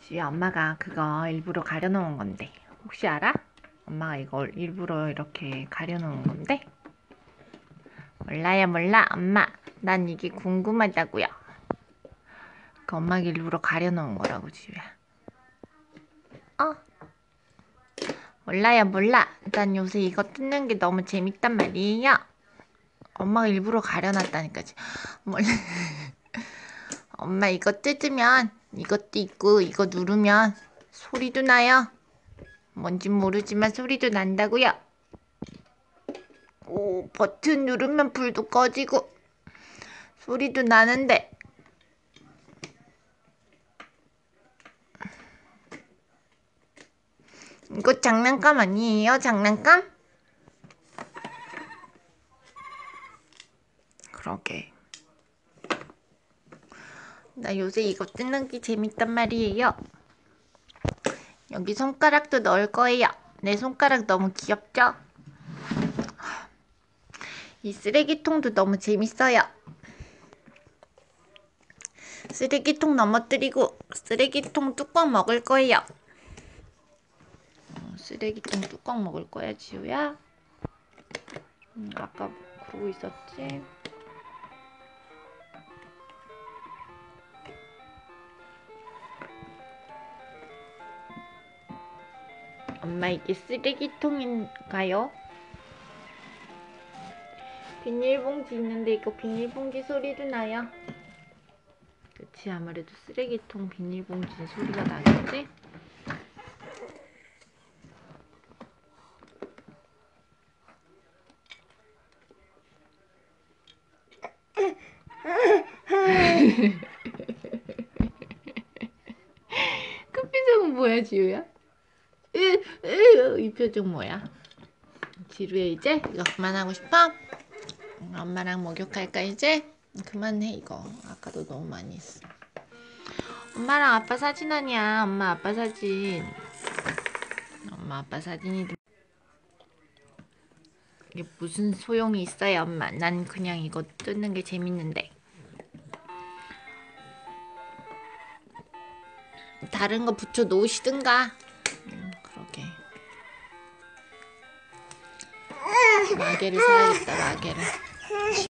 지우야, 엄마가 그거 일부러 가려놓은 건데 혹시 알아? 엄마가 이걸 일부러 이렇게 가려놓은 건데? 몰라요, 몰라. 엄마, 난 이게 궁금하다고요. 그 엄마가 일부러 가려놓은 거라고, 지우야. 몰라요, 몰라. 난 요새 이거 뜯는 게 너무 재밌단 말이에요. 엄마가 일부러 가려놨다니까. 몰라. 엄마 이거 뜯으면 이것도 있고 이거 누르면 소리도 나요. 뭔진 모르지만 소리도 난다고요. 오, 버튼 누르면 불도 꺼지고 소리도 나는데. 이거 장난감 아니에요? 장난감? 그러게. 나 요새 이거 뜯는 게 재밌단 말이에요. 여기 손가락도 넣을 거예요. 내 손가락 너무 귀엽죠? 이 쓰레기통도 너무 재밌어요. 쓰레기통 넘어뜨리고 쓰레기통 뚜껑 먹을 거예요. 쓰레기통 뚜껑 먹을 거야, 지우야? 아까 그러고 있었지? 엄마, 이게 쓰레기통인가요? 비닐봉지 있는데 이거 비닐봉지 소리도 나요. 그치, 아무래도 쓰레기통 비닐봉지 소리가 나겠지? 그 표정은 뭐야, 지우야? 이 표정 뭐야? 지루해 이제? 이거 그만하고 싶어? 엄마랑 목욕할까 이제? 그만해 이거. 아까도 너무 많이 했어. 엄마랑 아빠 사진 아니야. 엄마 아빠 사진. 엄마 아빠 사진이 이게 무슨 소용이 있어요, 엄마. 난 그냥 이거 뜯는 게 재밌는데. 다른 거 붙여 놓으시든가. 그러게. 마개를 사야겠다, 마개를.